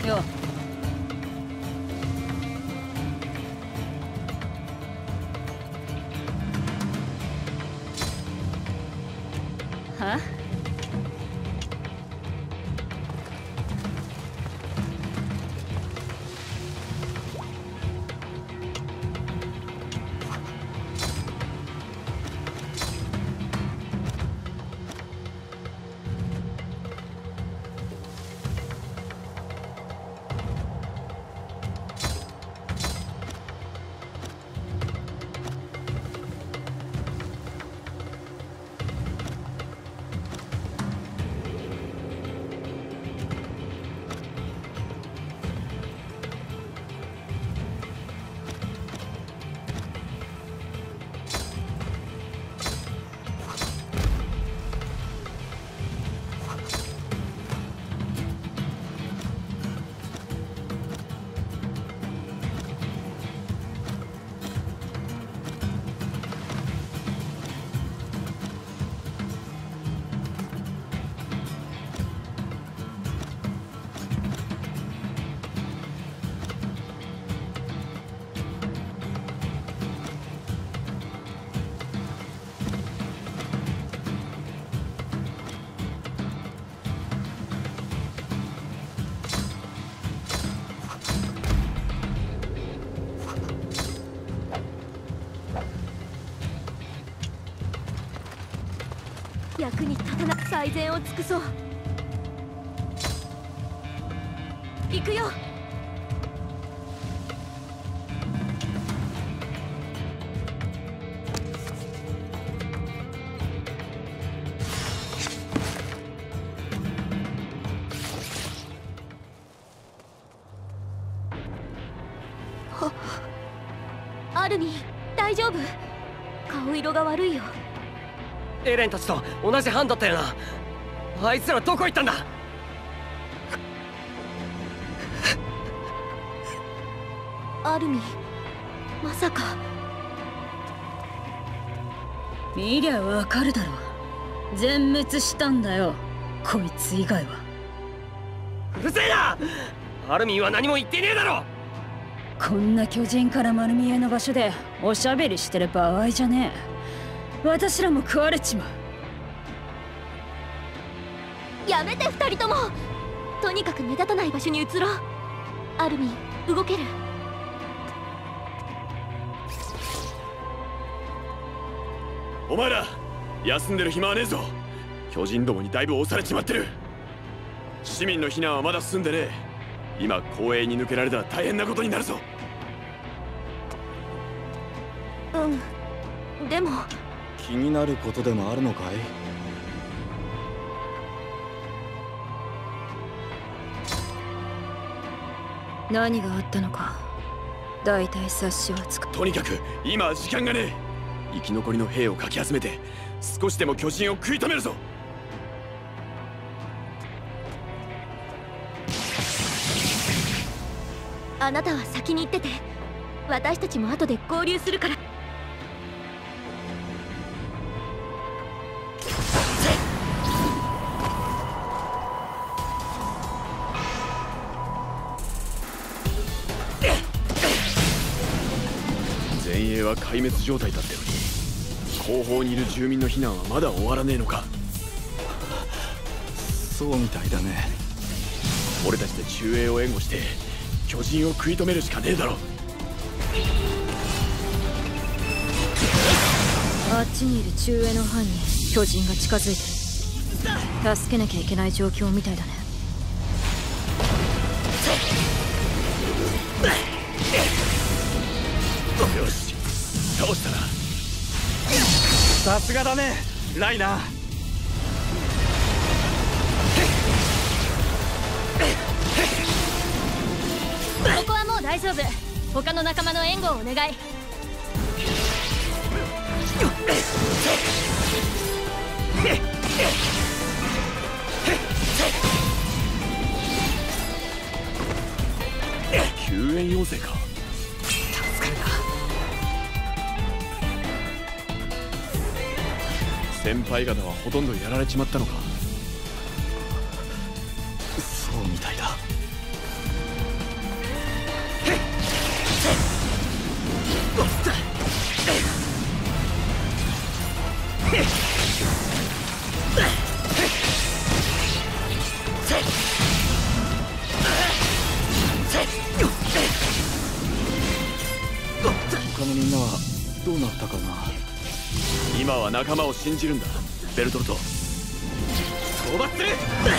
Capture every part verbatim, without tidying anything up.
よ。は？役に立たなく最善を尽くそう。行くよ。アルミン、大丈夫？顔色が悪いよ。 エレンたちと同じ班だったよな。あいつらどこ行ったんだ？ アルミン、まさか。見りゃわかるだろ。全滅したんだよ、こいつ以外は。 うるせえな！アルミンは何も言ってねえだろ。 こんな巨人から丸見えの場所でおしゃべりしてる場合じゃねえ。私らも食われちまう。やめて二人とも。とにかく目立たない場所に移ろう。アルミン、動ける？ お前ら休んでる暇はねえぞ。巨人どもにだいぶ押されちまってる。市民の避難はまだ進んでねえ。今公営に抜けられたら大変なことになるぞ。 うん、でも気になることでもあるのかい？ 何があったのか大体察しはつく。 とにかく今は時間がねえ。生き残りの兵をかき集めて少しでも巨人を食い止めるぞ。 あなたは先に行ってて、私たちも後で合流するから。 前衛は壊滅状態だったのに、後方にいる住民の避難はまだ終わらねえのか。 そうみたいだね。 俺たちで中衛を援護して巨人を食い止めるしかねえだろ。 あっちにいる中衛の班に巨人が近づいてる。助けなきゃいけない状況みたいだね。 よし、倒したな。 さすがだね、ライナー。 ここはもう大丈夫。他の仲間の援護をお願い。 救援要請か。 助かるな。 先輩方はほとんどやられちまったのか。 そうみたいだ。 他のみんなはどうなったかな。 今は仲間を信じるんだ、ベルトルト。討伐する。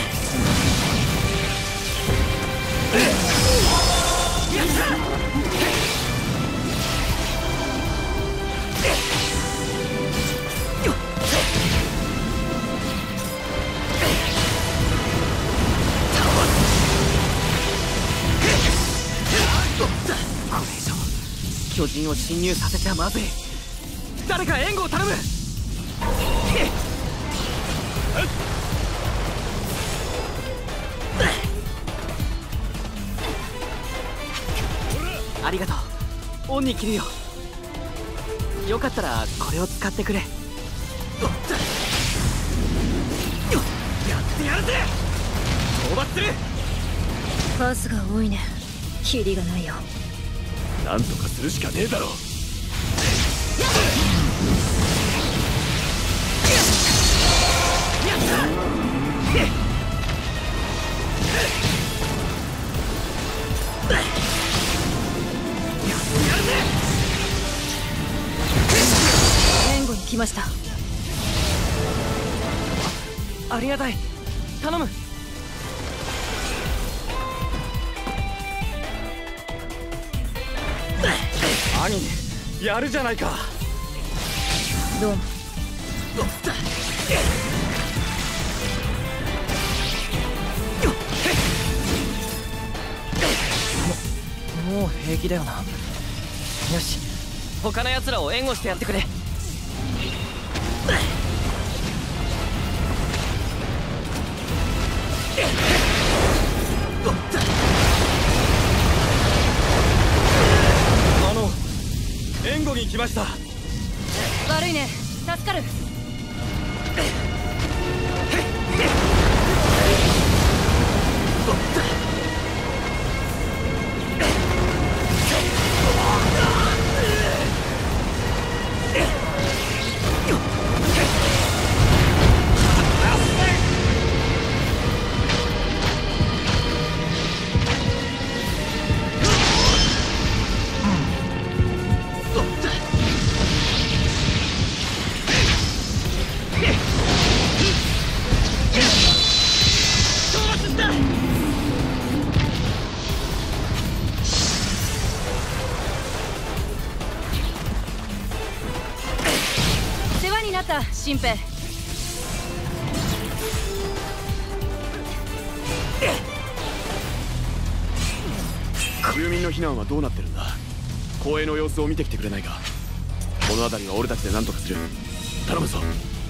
これ以上巨人を侵入させちゃまずい。誰か援護を頼む。ありがとう。恩に着るよ。よかったらこれを使ってくれ。やってやるぜ。討伐する。 数が多いね。キリがないよ。 なんとかするしかねえだろ。 援護に来ました。 あ、ありがたい。頼む。 兄、やるじゃないか。 どうも。 もう平気だよな。よし、他の奴らを援護してやってくれ。 あの援護に来ました。 悪いね。助かる。世話になった、新兵。 住民の避難はどうなってるんだ。公園の様子を見てきてくれないか。この辺りは俺たちで何とかする。頼むぞ。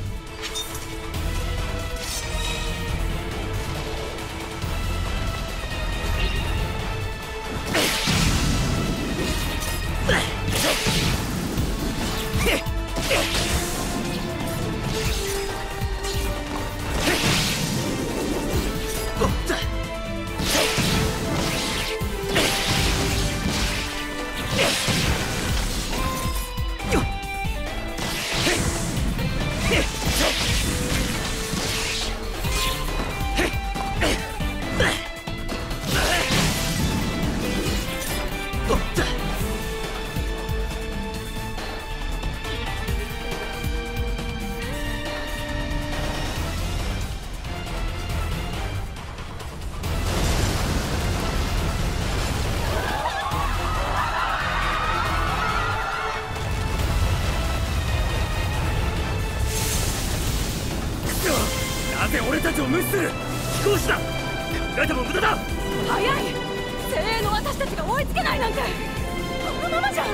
なぜ俺たちを無視する。飛行士だ。考えても無駄だ。 早い。精鋭の私たちが追いつけないなんて。このままじゃ。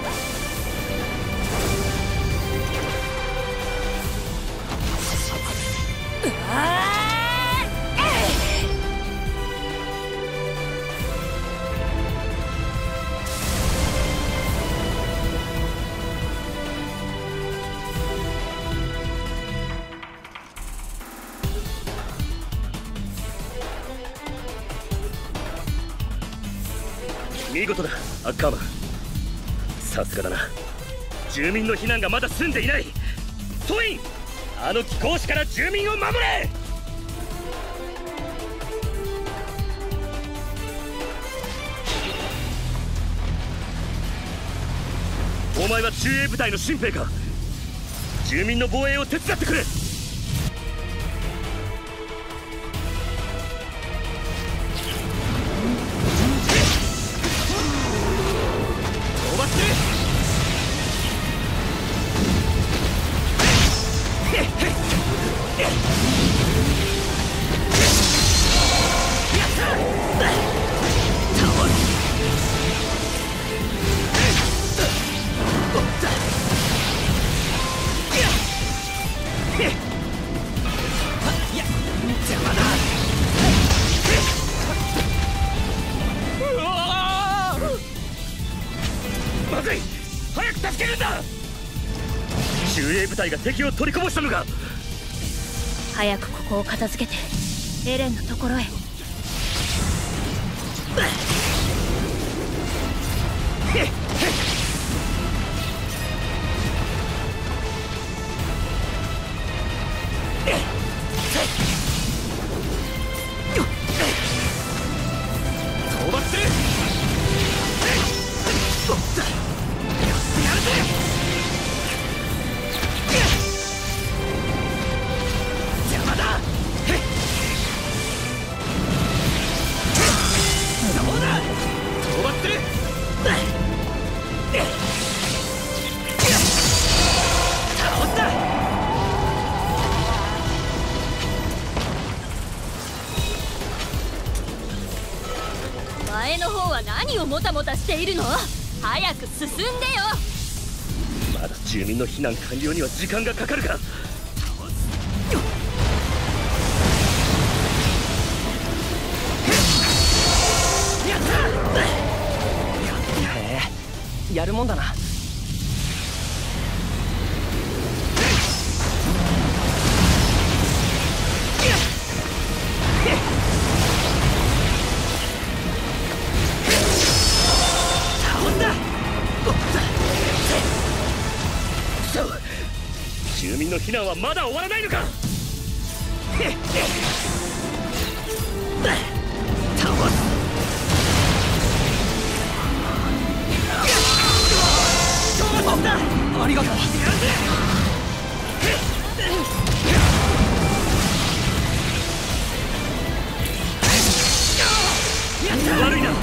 見事だ、アッカーマン。さすがだな。 住民の避難がまだ済んでいない。ソイン、あの貴公子から住民を守れ。お前は中衛部隊の新兵か。住民の防衛を手伝ってくれ。まずい、早く助けるんだ。中衛部隊が敵を取りこぼしたのか。 早くここを片付けてエレンのところへ。 討伐する。邪魔だ。どうだ。討伐する。倒した。 前の方は何をもたもたしているの。早く進んでよ。 まだ住民の避難完了には時間がかかるか。 やった。 へえ、やるもんだな。 住民の避難はまだ終わらないのか。 ありがとう。 悪いな。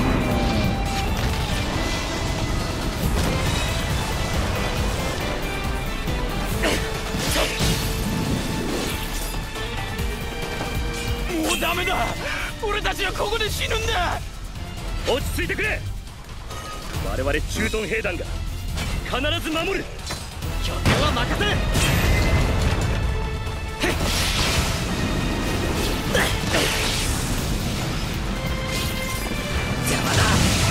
もうダメだ。俺たちはここで死ぬんだ。 落ち着いてくれ。我々駐屯兵団が必ず守る。 拠点は任せる。邪魔だ。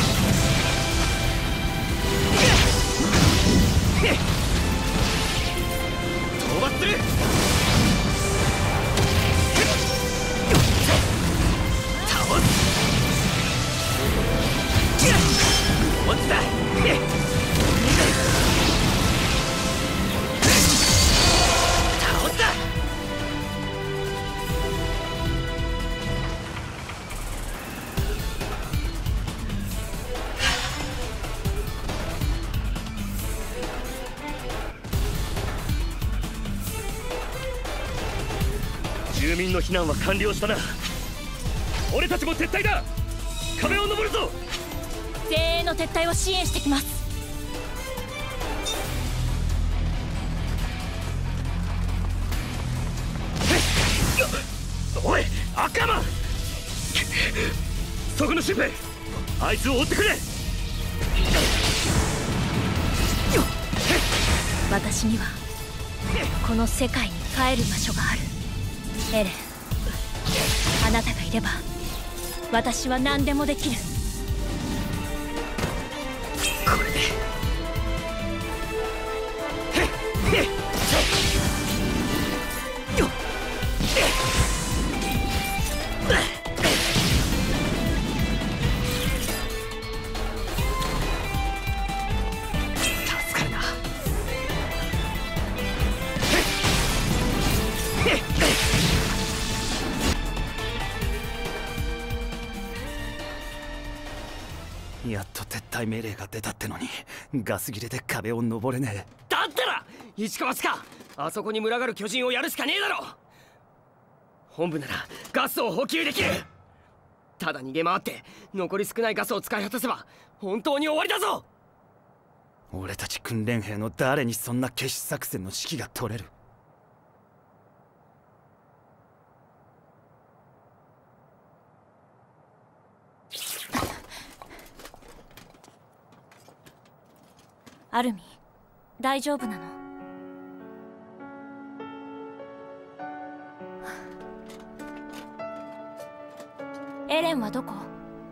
討伐する。倒す。落ちた。倒した。 住民の避難は完了したな。俺たちも撤退だ。壁を登るぞ。 前衛の撤退を支援してきます。 おい、アッカーマン。そこの新兵、あいつを追ってくれ。 私にはこの世界に帰る場所がある。エレン、あなたがいれば私は何でもできる。 これで助かるな。 退命令が出たってのにガス切れで壁を登れねえ。 だったら市川しかあそこに群がる巨人をやるしかねえだろ。本部ならガスを補給できる。ただ逃げ回って残り少ないガスを使い果たせば本当に終わりだぞ。 俺たち訓練兵の誰にそんな消し作戦の指揮が取れる。 アルミ、大丈夫なの？エレンはどこ？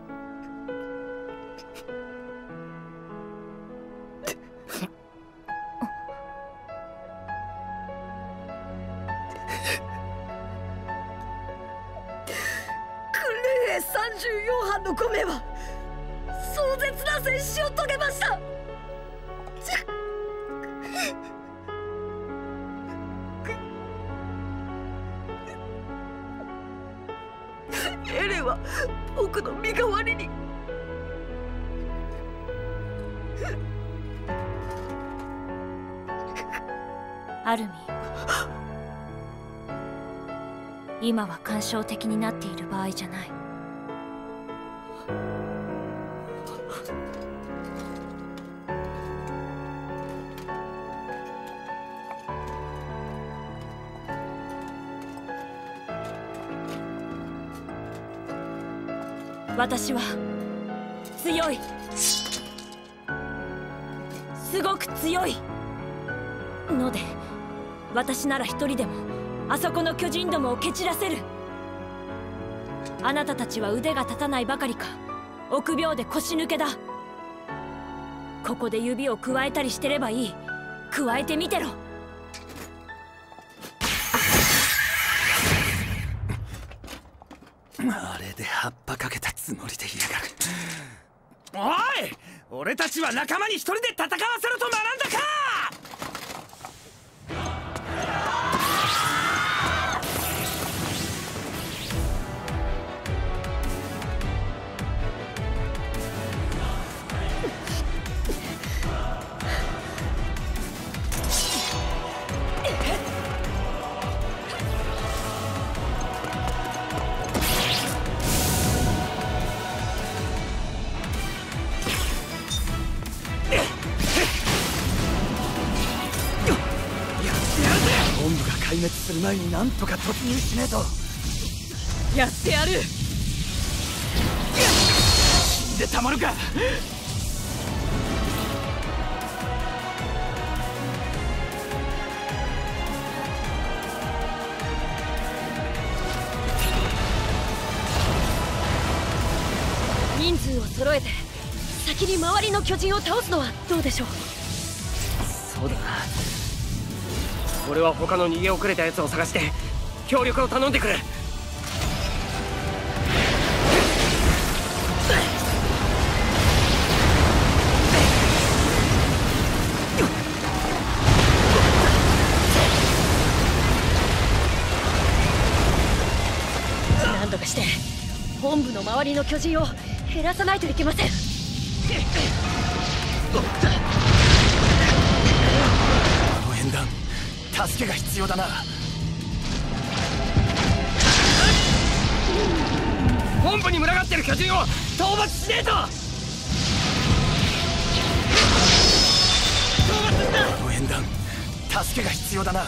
訓練兵さんじゅうよんはんのごめいは壮絶な戦死を遂げました。エレンは僕の身代わりに。 アルミ、今は感傷的になっている場合じゃない。私は強い、すごく強いので、私なら一人でもあそこの巨人どもを蹴散らせる。あなたたちは腕が立たないばかりか臆病で腰抜けだ。ここで指をくわえたりしてればいい。くわえてみてろ。 あれで葉っぱかけたつもりでいやがる。 おい、俺たちは仲間に一人で戦わせろと学んだか。 本部が壊滅する前になんとか突入しねえと。 やってやる。死んでたまるか。 人数を揃えて先に周りの巨人を倒すのはどうでしょう。 そうだな。俺は他の逃げ遅れたやつを探して協力を頼んでくる。 何とかして本部の周りの巨人を減らさないといけません。 あの縁談助けが必要だな。 本部に群がってる巨人を討伐しねえと。討伐した。 あの縁談助けが必要だな。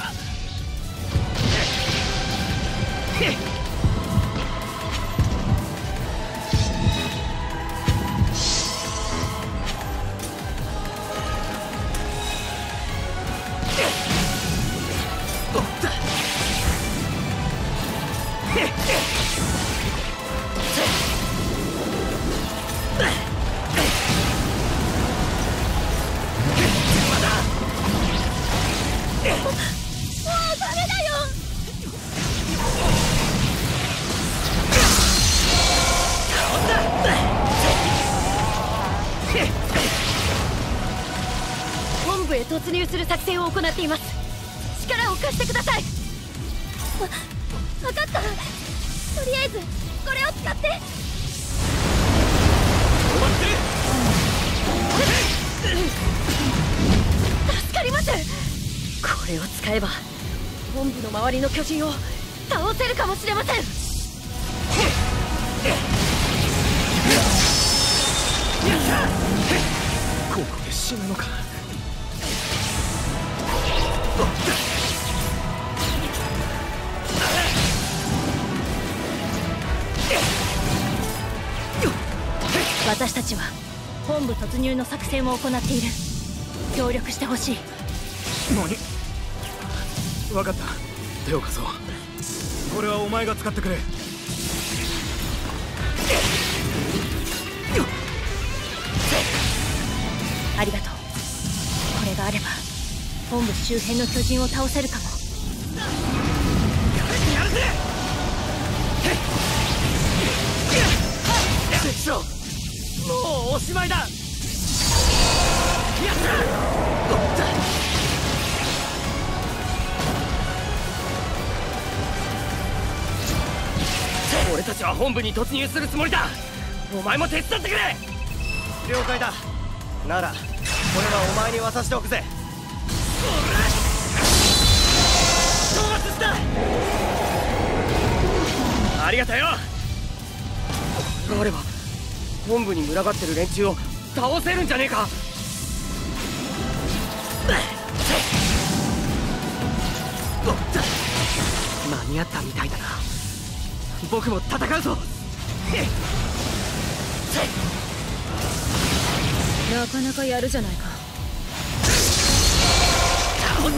本部へ突入する作戦を行っています。力を貸してください。わ、分かった。とりあえずこれを使って。 止まって。 助かります。これを使えば本部の周りの巨人を倒せるかもしれません。 ここで死ぬのか。 私たちは本部突入の作戦を行っている。協力してほしい。 何？分かった。手を貸そう。これはお前が使ってくれ。 ありがとう。これがあれば本部周辺の巨人を倒せるかも。 やるぜ。敵将、もうおしまいだ。やった。俺たちは本部に突入するつもりだ。お前も手伝ってくれ。 了解だ。ならこれはお前に渡しておくぜ。 討伐した。ありがとよ。これがあれば本部に群がってる連中を倒せるんじゃねえか。間に合ったみたいだな。僕も戦うぞ。 なかなかやるじゃないか。 倒した。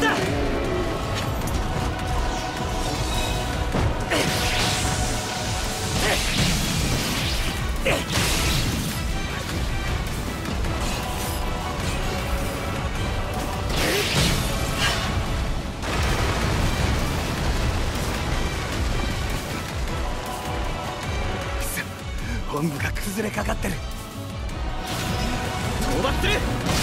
本部が崩れかかってる。 討伐する。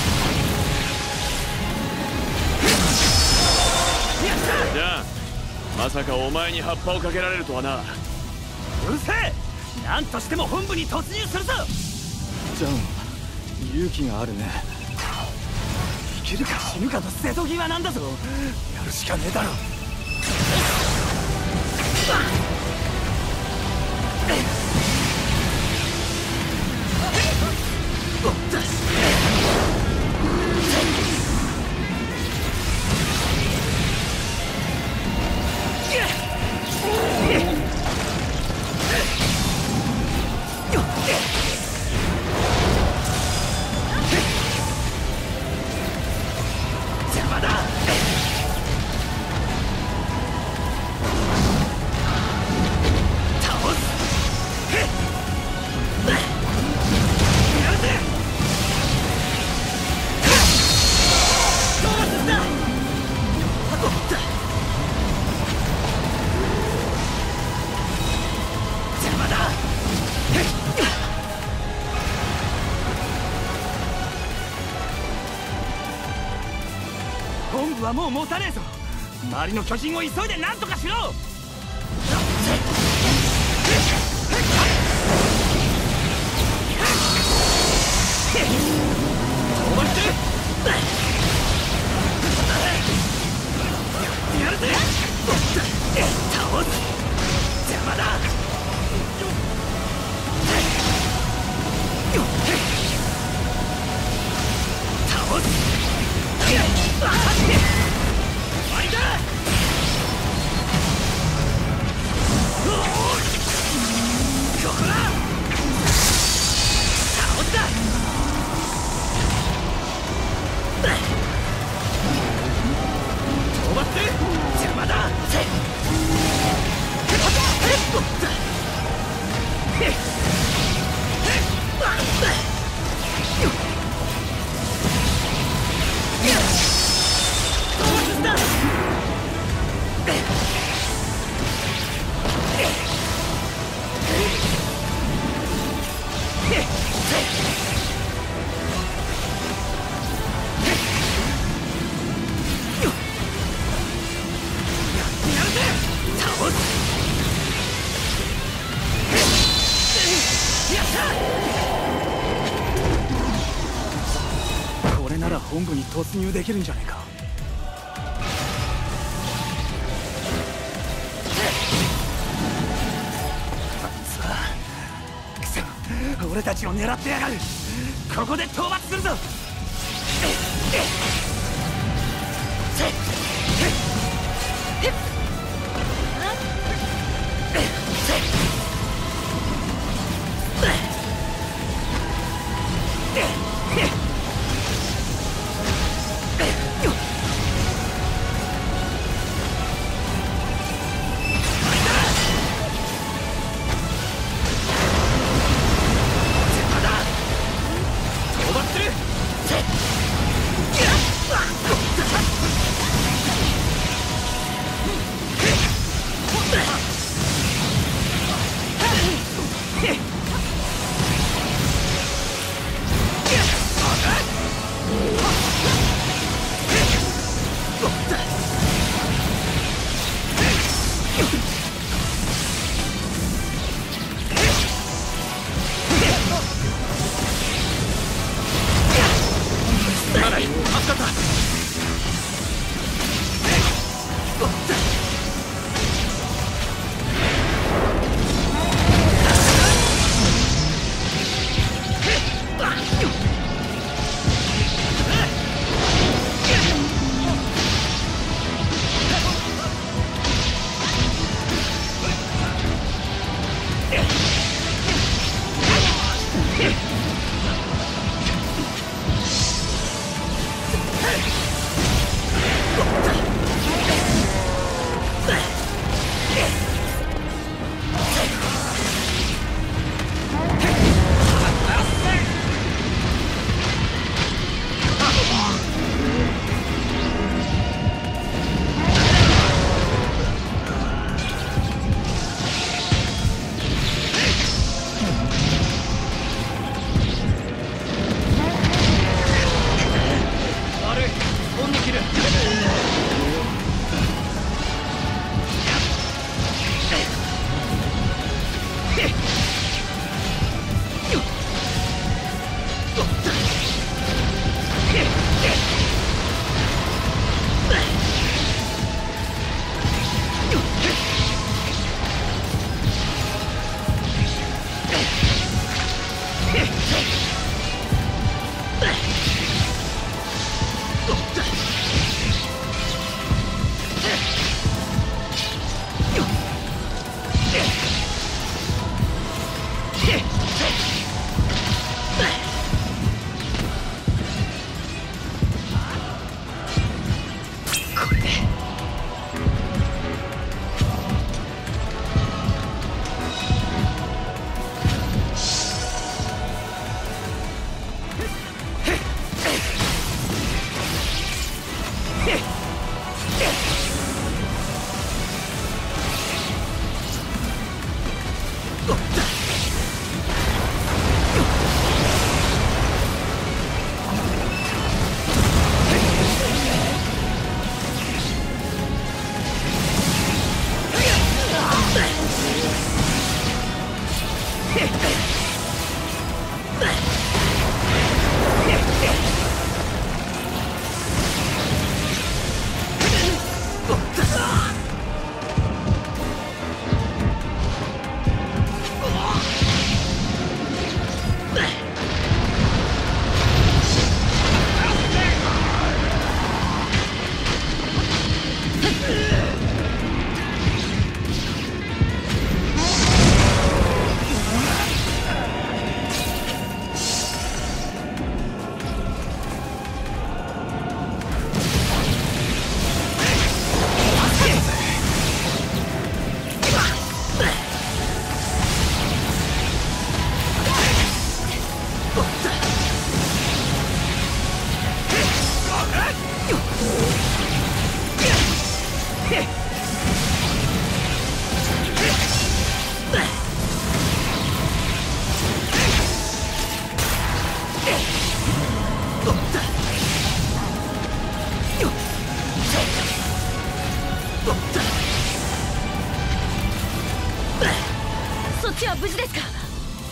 じゃあまさかお前に葉っぱをかけられるとはな。 うるせえ。何としても本部に突入するぞ。ジャン、勇気があるね。生きるか死ぬかの瀬戸際なんだぞ。やるしかねえだろ。本部はもう持たねえぞ。周りの巨人を急いで何とかしろ。 やるぜ。倒す。邪魔だ。倒す。終わりだ。ここだ。倒した。討伐する。邪魔だ。 突入できるんじゃねえか。くそ、俺たちを狙ってやがる。ここで討伐するぞ。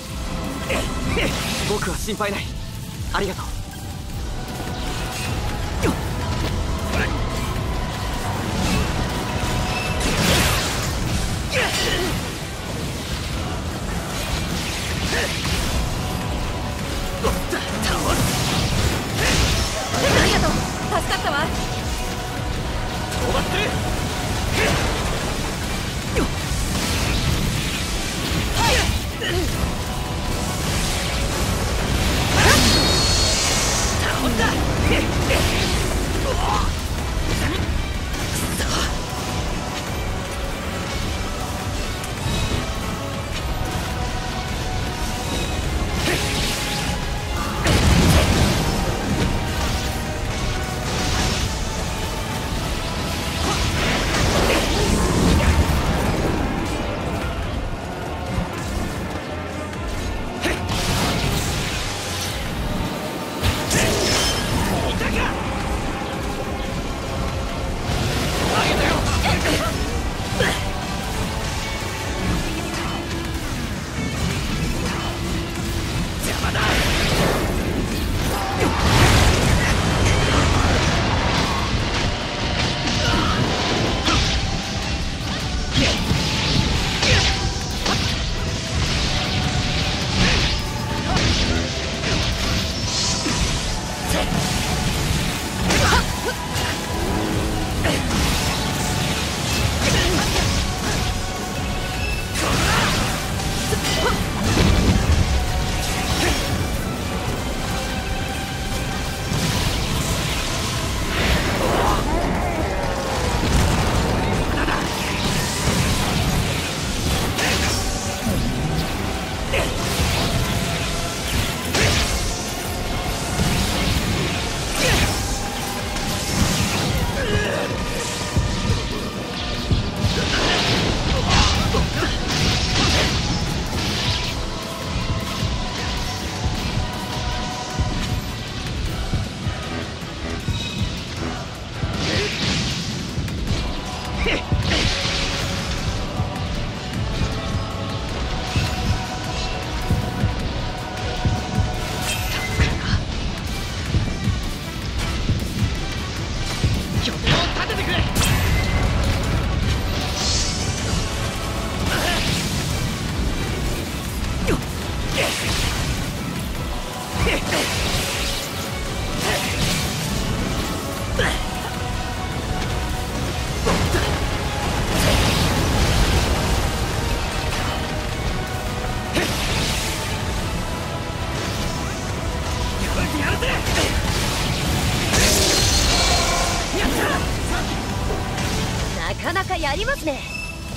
僕は心配ない。ありがとう。 なかなかやりますね。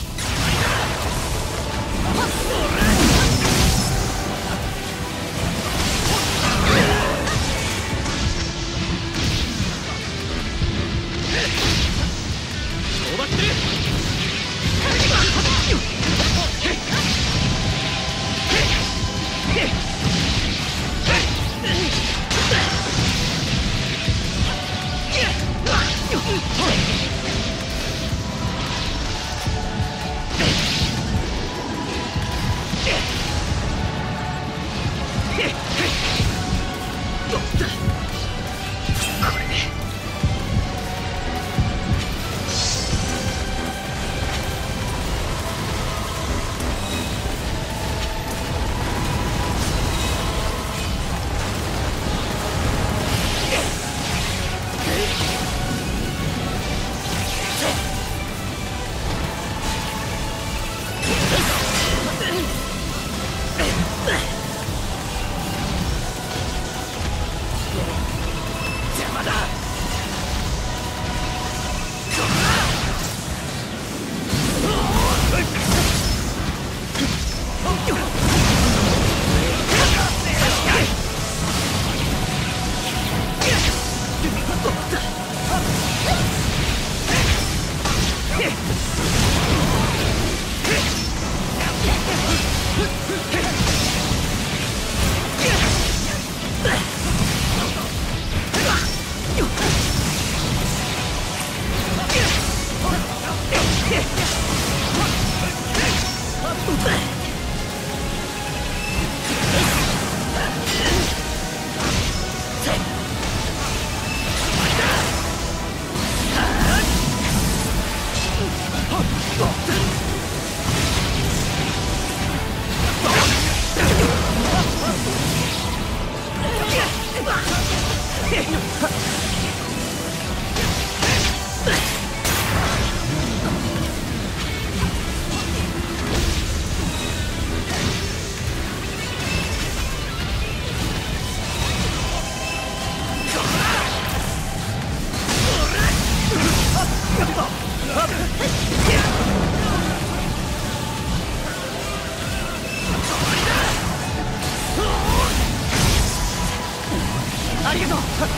ありがとう。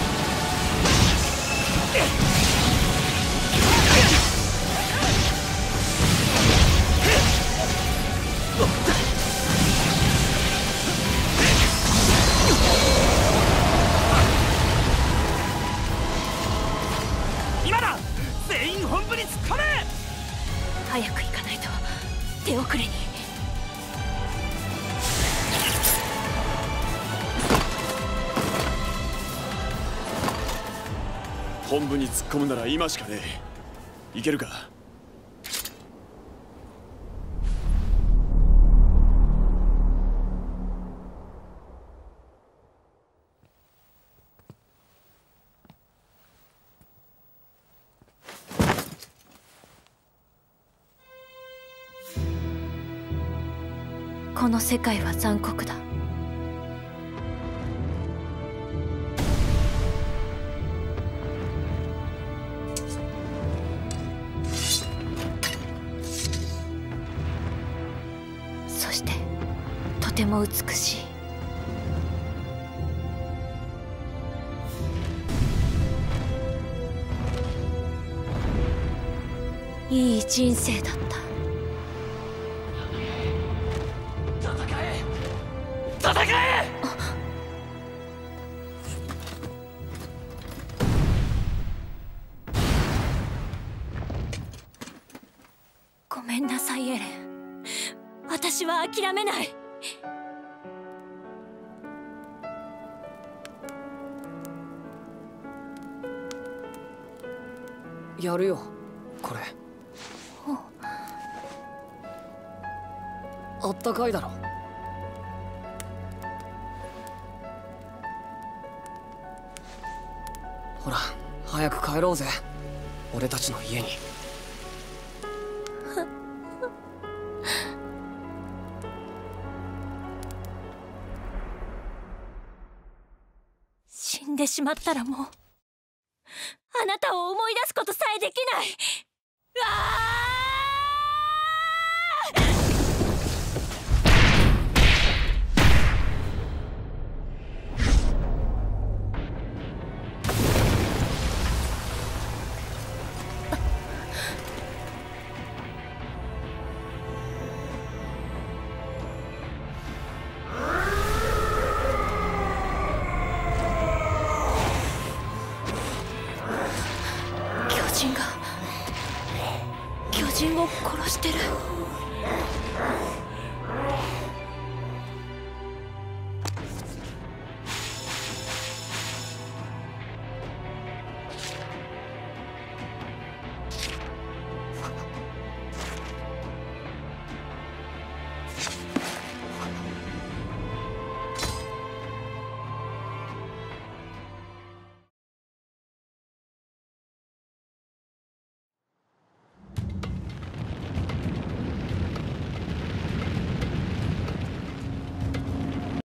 今だ、全員本部に突っ込め。 早く行かないと手遅れに。 本部に突っ込むなら今しかねえ。行けるか？ この世界は残酷だ。そしてとても美しい。いい人生だった。 戦え！ ごめんなさいエレン。私は諦めない。 やるよこれ。あったかいだろ。ほら早く帰ろうぜ、俺たちの家に。 でしまったらもうあなたを思い出すことさえできない。ああ巨人が巨人を殺してる。